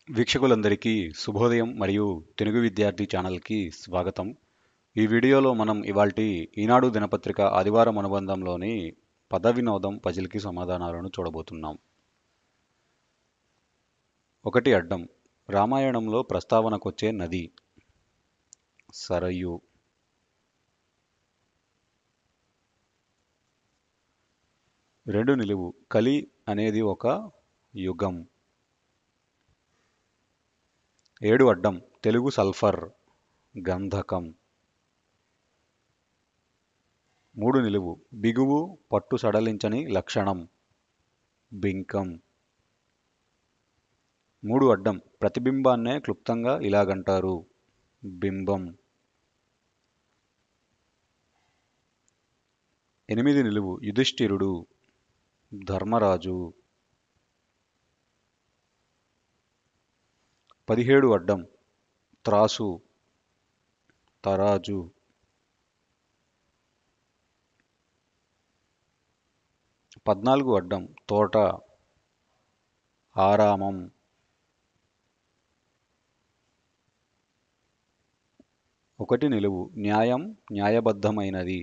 వీక్షకులందరికీ శుభోదయం మరియు తెలుగు విద్యార్థి ఛానల్కి స్వాగతం. ఈ వీడియోలో మనం ఇవాల్టి ఈనాడు దినపత్రిక ఆదివారం అనుబంధంలోని పద వినోదం పజిల్కి సమాధానాలను చూడబోతున్నాం. ఒకటి అడ్డం. రామాయణంలో ప్రస్తావనకొచ్చే నది సరయు. రెండు నిలువు. కలి అనేది ఒక యుగం. ఏడు అడ్డం. తెలుగు సల్ఫర్ గంధకం. మూడు నిలువు. బిగువు పట్టు సడలించని లక్షణం బింకం. మూడు అడ్డం. ప్రతిబింబాన్నే క్లుప్తంగా ఇలాగంటారు బింబం. ఎనిమిది నిలువు. యుధిష్ఠిరుడు ధర్మరాజు. 17 అడ్డం. త్రాసు తరాజు. 14 అడ్డం. తోట ఆరామం. 1 నిలువు. న్యాయం న్యాయబద్ధమైనది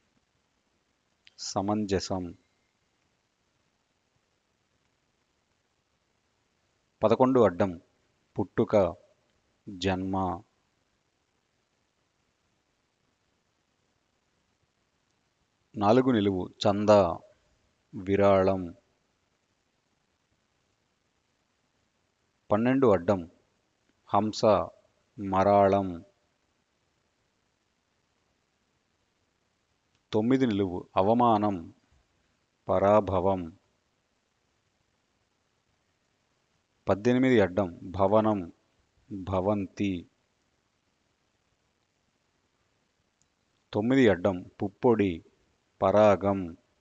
సమంజసం. 11 అడ్డం. పుట్టుక జన్మ. 4 నిలువు. చందా విరాళం. 12 అడ్డం. హంస మరాళం. 9 నిలువు. అవమానం పరాభవం. 18 అడ్డం. భవనం భవంతి. 9 అడ్డం. పుప్పొడి పరాగం.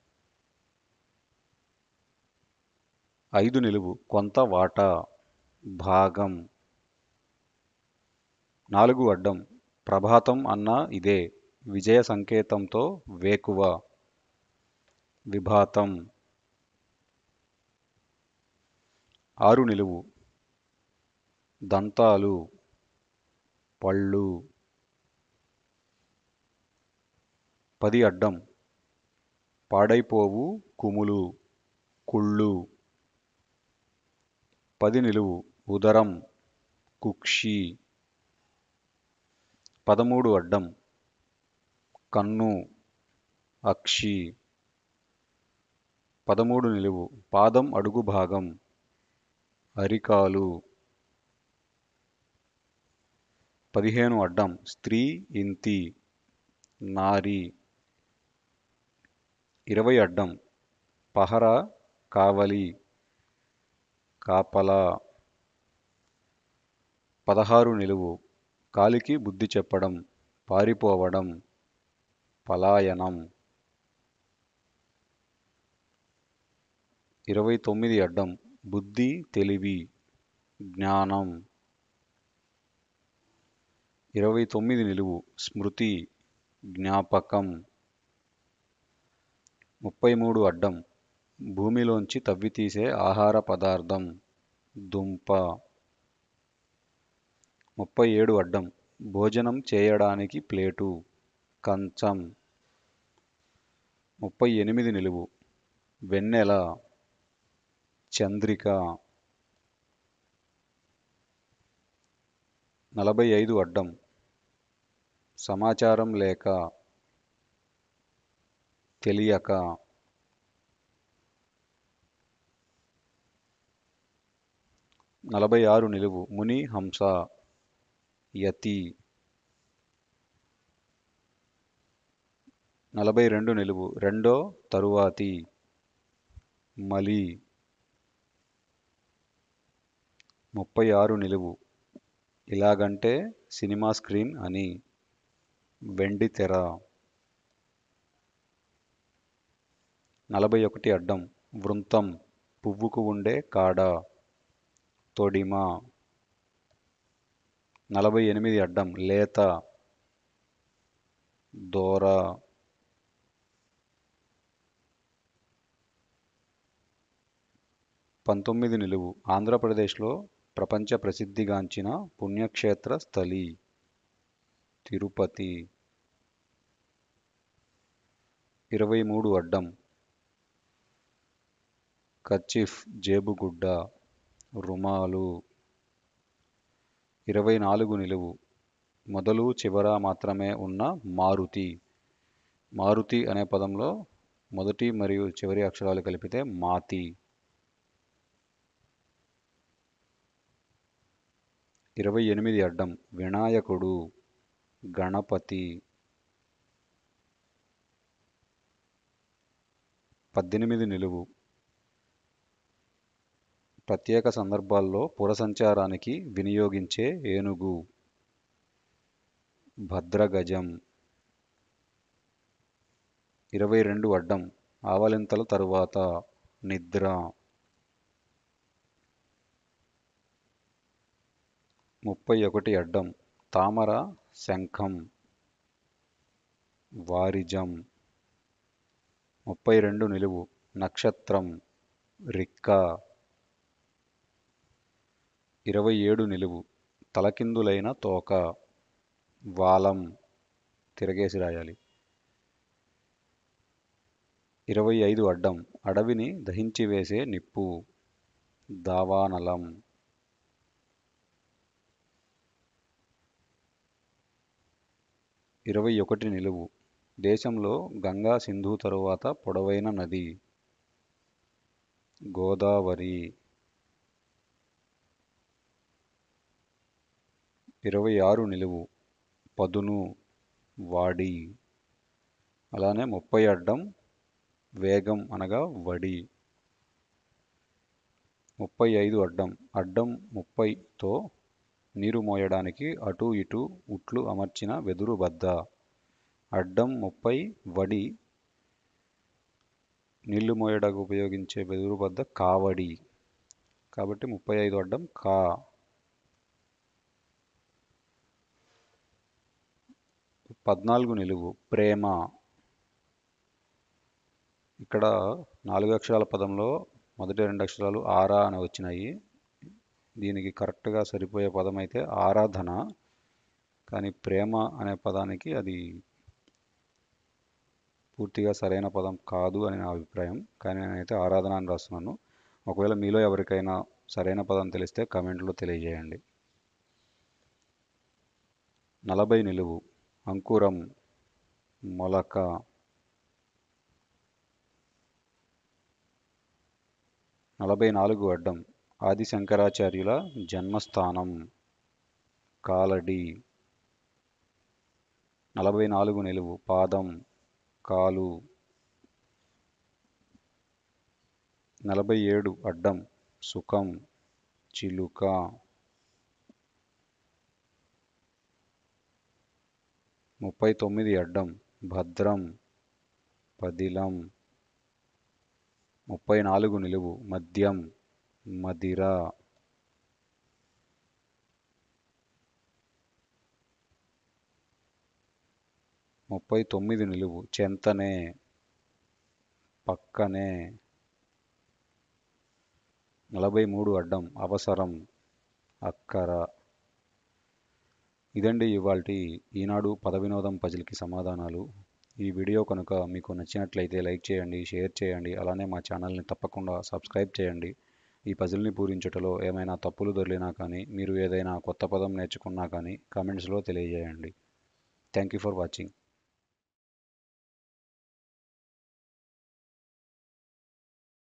5 నిలువు. కొంత వాటా భాగం. 4 అడ్డం. ప్రభాతం అన్నా ఇదే విజయ సంకేతంతో వేకువ విభాతం. 6 నిలువు. దంతాలు పళ్ళు. 10 అడ్డం. పాడైపోవు కుములు కుళ్ళు. 10 నిలువు. ఉదరం కుక్షి. 13 అడ్డం. కన్ను అక్షి. 13 నిలువు. పాదం అడుగు భాగం అరికాలు. 15 అడ్డం. స్త్రీ ఇంతి నారి. 20 అడ్డం. పహరా కావలి కాపలా. 16 నిలువు. కాలికి బుద్ధి చెప్పడం పారిపోవడం పలాయనం. 29 అడ్డం. బుద్ధి తెలివి జ్ఞానం. 29 నిలువు. స్మృతి జ్ఞాపకం. 33 అడ్డం. భూమిలోంచి తవ్వితీసే ఆహార పదార్థం దుంప. 37 అడ్డం. భోజనం చేయడానికి ప్లేటు కంచం. 38 నిలువు. వెన్నెల చంద్రిక. 45 అడ్డం. సమాచారం లేక తెలియక. 46 నిలువు. ముని హంస యతి. 42 నిలువు. రెండో తరువాతి మలి. 36 నిలువు. ఇలాగంటే సినిమా స్క్రీన్ అని వెండి తెర. 41 అడ్డం. వృంతం పువ్వుకు ఉండే కాడ తొడిమ. 48 అడ్డం. లేత దోర. 19 నిలువు. ఆంధ్రప్రదేశ్లో ప్రపంచ ప్రసిద్ధిగాంచిన పుణ్యక్షేత్ర స్థలి తిరుపతి. 23 అడ్డం కర్చీఫ్ జేబుగుడ్డ రుమాలు. 24 నిలువు మొదలు చివర మాత్రమే ఉన్న మారుతి. మారుతి అనే పదంలో మొదటి మరియు చివరి అక్షరాలు కలిపితే మాతి. 28 అడ్డం వినాయకుడు గణపతి. 18 నిలువు ప్రత్యేక సందర్భాల్లో పుర సంచారానికి వినియోగించే ఏనుగు భద్రగజం. 22 అడ్డం ఆవలింతల తరువాత నిద్ర. 31 అడ్డం తామర శంఖం వారిజం. 32 నిలువు నక్షత్రం రిక్క. 27 నిలువు తలకిందులైన తోక వాలం తిరగేసి రాయాలి. 25 అడ్డం అడవిని దహించి వేసే నిప్పు దావానలం. 21 నిలువు దేశంలో గంగా సింధు తరువాత పొడవైన నది గోదావరి. 26 నిలువు పదును వాడి. అలానే 30 అడ్డం వేగం అనగా వడి. 35 అడ్డం అడ్డం 30తో నీరు మోయడానికి అటు ఇటు ఉట్లు అమర్చిన వెదురు బద్ద. అడ్డం 30 వడి నీళ్లు మోయడానికి ఉపయోగించే వెదురు బద్ద కావడి. కాబట్టి 35 అడ్డం కా. 14 నిలువు ప్రేమ. ఇక్కడ 4 అక్షరాల పదంలో మొదటి 2 అక్షరాలు ఆరా అని వచ్చినాయి. దీనికి కరెక్ట్గా సరిపోయే పదం అయితే ఆరాధన. కానీ ప్రేమ అనే పదానికి అది పూర్తిగా సరైన పదం కాదు అని నా అభిప్రాయం. కానీ నేనైతే ఆరాధన అని రాస్తున్నాను. ఒకవేళ మీలో ఎవరికైనా సరైన పదం తెలిస్తే కామెంట్లో తెలియజేయండి. 40 నిలువు అంకురం మొలక. 44 అడ్డం ఆది శంకరాచార్యుల జన్మస్థానం కాలడి. 44 నిలువు పాదం కాలు. 47 అడ్డం సుఖం చిలుక. 39 అడ్డం భద్రం పదిలం. 34 నిలువు మద్యం మదిర. 39 నిలువు చెంతనే పక్కనే. 43 అడ్డం అవసరం అక్కర. ఇదండి ఇవాల్టి ఈనాడు పద వినోదం పజిల్కి సమాధానాలు. ఈ వీడియో కనుక మీకు నచ్చినట్లయితే లైక్ చేయండి, షేర్ చేయండి. అలానే మా ఛానల్ని తప్పకుండా సబ్స్క్రైబ్ చేయండి. ఈ పజిల్ని పూరించుటలో ఏమైనా తప్పులు దొర్లినా కానీ, మీరు ఏదైనా కొత్త పదం నేర్చుకున్నా కానీ కామెంట్స్లో తెలియజేయండి. Thank you for watching.